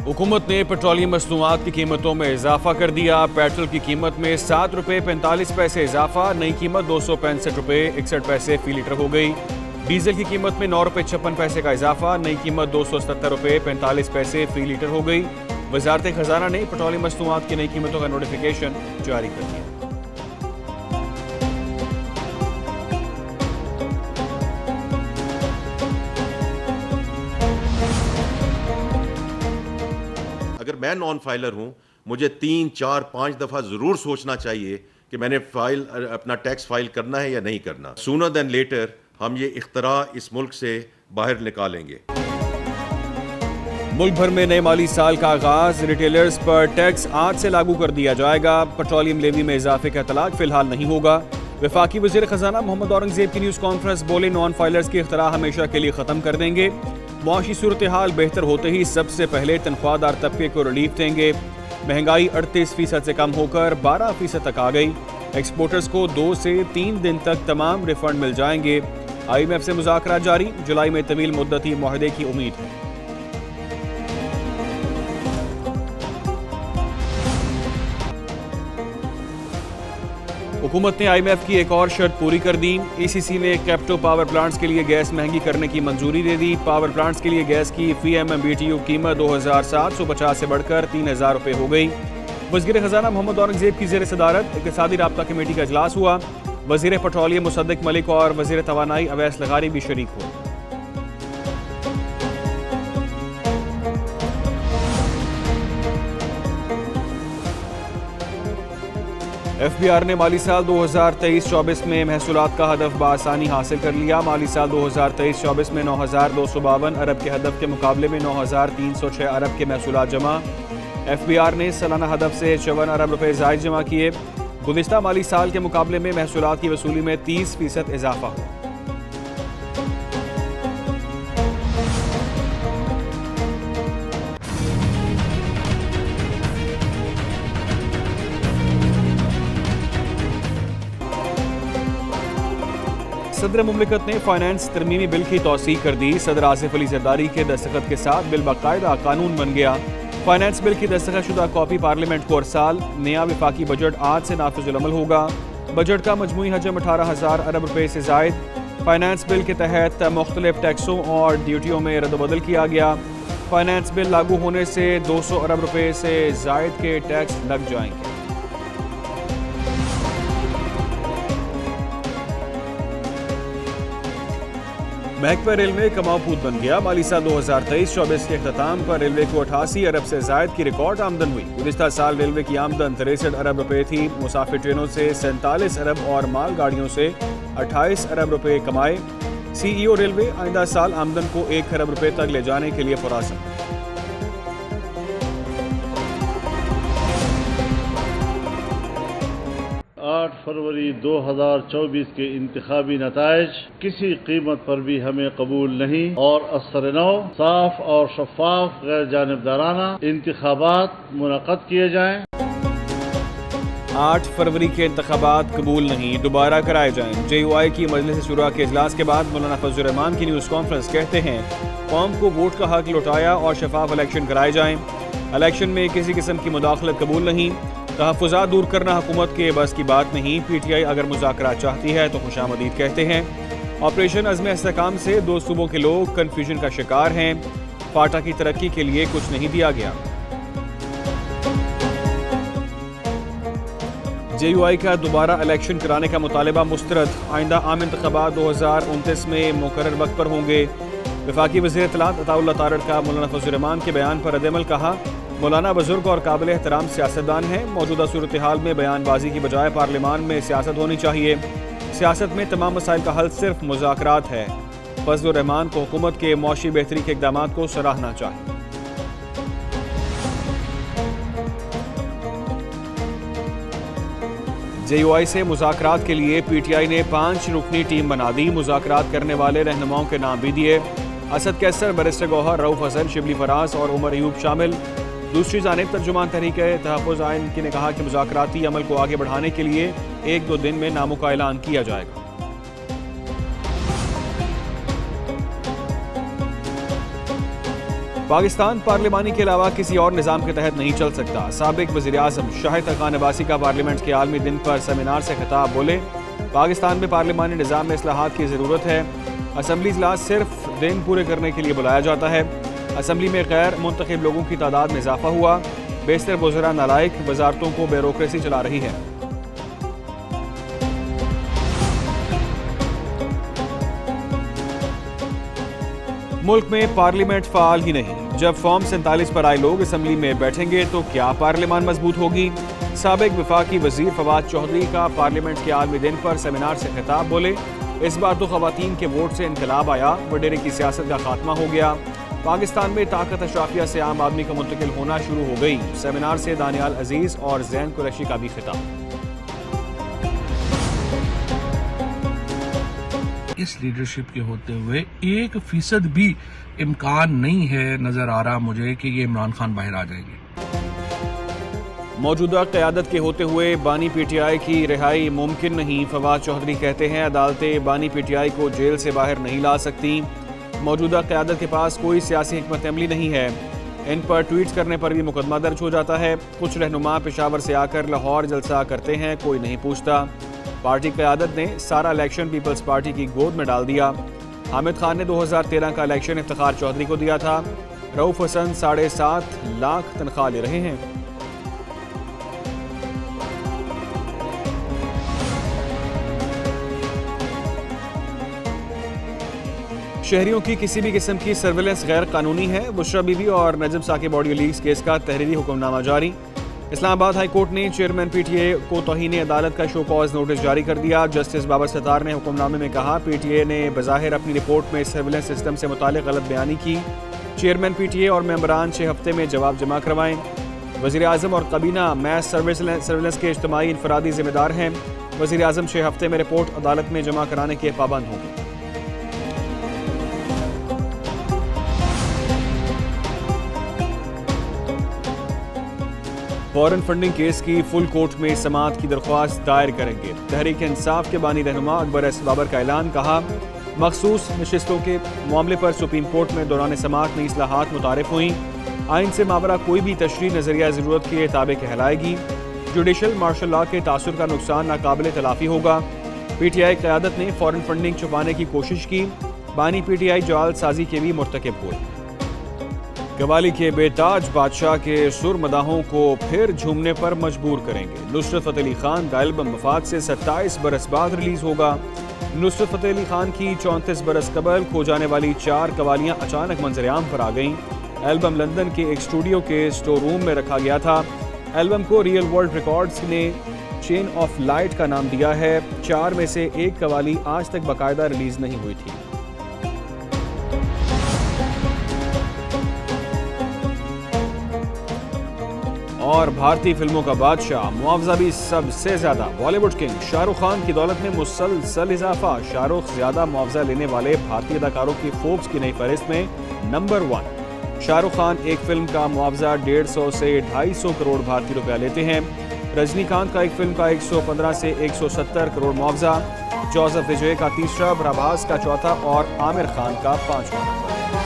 हुकूमत ने पेट्रोलियम मसनूआत की कीमतों में इजाफा कर दिया। पेट्रोल की कीमत में 7 रुपये 45 पैसे इजाफा, नई कीमत 265 रुपये 61 पैसे फी लीटर हो गई। डीजल की कीमत में 9 रुपये 56 पैसे का इजाफा, नई कीमत 277 रुपये 45 पैसे फी लीटर हो गई। वजारत खजाना ने पेट्रोलियम मसनूआत की नई कीमतों का नोटिफिकेशन जारी कर दिया। अगर मैं नॉन फाइलर हूं, मुझे 3, 4, 5 दफ़ा ज़रूर सोचना चाहिए कि मैंने अपना टैक्स फाइल करना है या नहीं करना। सूनर देन लेटर हम ये इख्तरा इस मुल्क से बाहर निकालेंगे। मुल्क भर में नए माली साल का आगाज, रिटेलर्स पर टैक्स आज से लागू कर दिया जाएगा। पेट्रोलियम लेवी में इजाफे का इतलाक फिलहाल नहीं होगा। वफाकी वज़ीर ख़जाना मोहम्मद औरंगज़ेब की न्यूज़ कॉन्फ्रेंस बोले, नॉन फाइलर्स की इख्तरा हमेशा के लिए ख़त्म कर देंगे। मुआशी सूरत हाल बेहतर होते ही सबसे पहले तनख्वाहदार तबके को रिलीफ देंगे। महंगाई 38% से कम होकर 12% तक आ गई। एक्सपोर्टर्स को 2 से 3 दिन तक तमाम रिफंड मिल जाएंगे। IMF से मुज़ाकरात जारी, जुलाई में तवील मुद्दती मुआहदे की उम्मीद है। हुकूमत ने IMF की एक और शर्त पूरी कर दी। ECC ने कैप्टो पावर प्लांट्स के लिए गैस महंगी करने की मंजूरी दे दी। पावर प्लांट्स के लिए गैस की फी MMBTU कीमत 2750 से बढ़कर 3000 रुपये हो गई। वज़ीर ख़जाना मोहम्मद औरंगज़ेब की ज़ेर सदारत इक़्तिसादी राब्ता कमेटी का इजलास हुआ। वज़ीर पेट्रोलियम मुसद्दिक़ मलिक और वज़ीर तवानाई अवैस लगारी भी शरीक हुए। FBR ने माली साल 2023-24 में महसूलात का हदफ बआसानी हासिल कर लिया। माली साल 2023-24 में 9252 अरब के हदफ के मुकाबले में 9306 अरब के महसूलात जमा। FBR ने सालाना हदफ से 54 अरब रुपये ज़ायद जमा किए। गुज़िश्ता माली साल के मुकाबले में महसूलात की वसूली में 30% इजाफा हुआ। सदर मुमलिकत ने फाइनेंस तरमीमी बिल की तौसीक कर दी। सदर आसिफ अली जरदारी के दस्तखत के साथ बिल बाकायदा कानून बन गया। फाइनेंस बिल की दस्तखत शुदा कॉपी पार्लियामेंट को अरसाल। नया विफाकी बजट आज से नाफिजुल अमल होगा। बजट का मजमूई हजम 18,000 अरब रुपये से जायद। फाइनेंस बिल के तहत मुख्तलिफ टैक्सों और ड्यूटियों में रद्दबदल किया गया। फाइनेंस बिल लागू होने से 200 अरब रुपये से जायद के टैक्स लग जाएंगे। महकमा रेलवे कमाऊपूत बन गया। माली साल 2023-24 के अख्ताम पर रेलवे को 88 अरब से जायद की रिकॉर्ड आमदन हुई। गुज़िश्ता साल रेलवे की आमदन 63 अरब रुपये थी। मुसाफिर ट्रेनों से 47 अरब और माल गाड़ियों से 28 अरब रुपये कमाए। CEO रेलवे आइंदा साल आमदन को 1 अरब रुपये तक ले जाने के लिए पुरअज़्म। 8 फरवरी 2024 के इंतखाबी नताइज किसी कीमत पर भी हमें कबूल नहीं और असर-ए-नौ साफ और शफाफ गैर जानिबदाराना इंतखाबात मुनक़्क़द किए जाएं। 8 फरवरी के इंतखाबात कबूल नहीं, दोबारा कराए जाएं। JUI की मजलिस शुरा के इजलास के बाद मौलाना फजलुर रहमान की न्यूज़ कॉन्फ्रेंस कहते हैं, कौम को वोट का हक लौटाया और शफाफ इलेक्शन कराए जाएं। इलेक्शन में किसी किस्म की मुदाखलत कबूल नहीं। तहफ़्फ़ुज़ात दूर करना हुकूमत के बस की बात नहीं। PTI अगर मुज़ाकरात चाहती है तो खुशामदीद कहते हैं। ऑपरेशन अज़्म इस्तेहकाम से 2 सूबों के लोग कन्फ्यूजन का शिकार हैं। फाटा की तरक्की के लिए कुछ नहीं दिया गया। JUI का दोबारा इलेक्शन कराने का मुतालबा मुस्तरद। आइंदा आम इंतख़ाबात 2029 में मुकर्रर वक्त पर होंगे। वफाकी वज़ीर इत्तलात अताउल्लाह तारड़ का मौलाना फजलुर रहमान के बयान पर रद्द-ए-अमल कहा, मौलाना बुजुर्ग और काबिल एहतराम सियासतदान हैं। मौजूदा सूरत हाल में बयानबाजी की बजाय पार्लियामान में सियासत होनी चाहिए। सियासत में तमाम मसाइल का हल सिर्फ मुज़ाकरात है। फजलुर रहमान को हुकूमत के मौशी बेहतरी के इक़दामात को सराहना चाहिए। JUI से मुज़ाकरात के लिए PTI ने 5 रुकनी टीम बना दी। मुज़ाकरात करने वाले रहनुमाओं के नाम भी दिए। असद कैसर, बैरिस्टर गौहर, रऊफ हसन, शिबली फराज और उमर अयूब शामिल। दूसरी जानिब तर्जुमान तहरीक तहफ़्फ़ुज़ आइन ने कहा कि मुज़ाकराती अमल को आगे बढ़ाने के लिए 1-2 दिन में नामों का ऐलान किया जाएगा। पाकिस्तान पार्लिमानी के अलावा किसी और निज़ाम के तहत नहीं चल सकता। साबिक वज़ीर-ए-आज़म शाहिद खान अब्बासी का पार्लियामेंट के आलमी दिन पर सेमिनार से खिताब। बोले, पाकिस्तान में पार्लिमानी निज़ाम में इस्लाहात की ज़रूरत है। असम्बली इजलास सिर्फ दिन पूरे करने के लिए बुलाया जाता है। असम्बली में गैर मुंतखब लोगों की तादाद में इजाफा हुआ। बेशतर वज़रा नालायक, वजारतों को ब्यूरोक्रेसी चला रही है। मुल्क में पार्लियामेंट फाल ही नहीं, जब फॉर्म 47 पर आए लोग असम्बली में बैठेंगे तो क्या पार्लियामान मजबूत होगी। साबिक वफाकी वजीर फवाद चौधरी का पार्लियामेंट के आलमी दिन पर सेमिनार से खिताब। बोले, इस बार तो खवातीन के वोट से इनकलाब आया, वडेरे की सियासत का खात्मा हो गया। पाकिस्तान में ताकत अशराफिया से आम आदमी का मुंतकिल होना शुरू हो गई। सेमिनार से दानियाल अजीज और जैन कुरैशी का भी खिताब। इस लीडरशिप के होते हुए 1% भी इम्कान नहीं है नजर आ रहा मुझे कि ये इमरान खान बाहर आ जाएंगे। मौजूदा क़यादत के होते हुए बानी पीटीआई की रिहाई मुमकिन नहीं। फवाद चौधरी कहते हैं, अदालतें बानी पीटीआई को जेल से बाहर नहीं ला सकती। मौजूदा क़यादत के पास कोई सियासी हिकमत अमली नहीं है। इन पर ट्वीट करने पर भी मुकदमा दर्ज हो जाता है। कुछ रहनुमा पेशावर से आकर लाहौर जलसा करते हैं, कोई नहीं पूछता। पार्टी क़यादत ने सारा इलेक्शन पीपल्स पार्टी की गोद में डाल दिया। हामिद खान ने 2013 का इलेक्शन इफ्तिखार चौधरी को दिया था। रऊफ हसन 7.5 लाख तनख्वाह ले रहे हैं। शहरियों की किसी भी किस्म की सर्विलेंस गैर कानूनी है। बुशरा बीबी और Najam Saqib audio leaks case का तहरीरी हुक्मनामा जारी। इस्लामाबाद हाई कोर्ट ने चेयरमैन पीटीए को तौहीन अदालत का शो कॉज नोटिस जारी कर दिया। जस्टिस बाबर सत्तार ने हुक्मनामे में कहा, पीटीए ने बज़ाहिर अपनी रिपोर्ट में सर्विलेंस सिस्टम से मुतालिक गलत बयानी की। चेयरमैन पीटीए और मेंबरान 6 हफ्ते में जवाब जमा करवाएं। वज़ीर-ए-आज़म और काबीना मैस सर्विलेंस के इज्तिमाई इनफरादी जिम्मेदार हैं। वज़ीर-ए-आज़म 6 हफ्ते में रिपोर्ट अदालत में जमा कराने के पाबंद होंगे। फॉरेन फंडिंग केस की फुल कोर्ट में समाअत की दरख्वास्त दायर करेंगे। तहरीक इंसाफ के बानी रहनुमा अकबर एस बाबर का ऐलान। कहा, मखसूस नशिस्तों के मामले पर सुप्रीम कोर्ट में दौरान समाअत में इस्लाहात मुतारिफ हुई। आइन से मावरा कोई भी तशरीह नजरिया ज़रूरत के ताबे कहलाएगी। जुडिशल मार्शल लॉ के तासुर का नुकसान नाकाबिल तलाफी होगा। पीटीआई क़यादत ने फॉरेन फंडिंग छुपाने की कोशिश की। बानी पीटीआई जाल साजी के भी मुर्तकिब हुए। कवाली के बेताज बादशाह के सुर मदाहों को फिर झूमने पर मजबूर करेंगे। नुसरत फ़तेह अली खान का एल्बम वफात से 27 बरस बाद रिलीज होगा। नुसरत फ़तेह अली खान की 34 बरस कबल खो जाने वाली 4 कवालियाँ अचानक मंजरेआम पर आ गईं। एल्बम लंदन के एक स्टूडियो के स्टोर रूम में रखा गया था। एल्बम को रियल वर्ल्ड रिकॉर्ड्स ने चेन ऑफ लाइट का नाम दिया है। 4 में से एक कवाली आज तक बाकायदा रिलीज नहीं हुई थी। और भारतीय फिल्मों का बादशाह, मुआवजा भी सबसे ज्यादा। बॉलीवुड किंग शाहरुख खान की दौलत में मुसलसल इजाफा। शाहरुख ज्यादा मुआवजा लेने वाले भारतीय अदाकारों की फोर्ब्स की नई फहरिस्त में नंबर 1। शाहरुख खान एक फिल्म का मुआवजा 150 से 250 करोड़ भारतीय रुपया लेते हैं। रजनीकांत का एक फिल्म का 115 से 170 करोड़ मुआवजा। जोसेफ विजय का तीसरा, प्रभास का चौथा और आमिर खान का 5वां।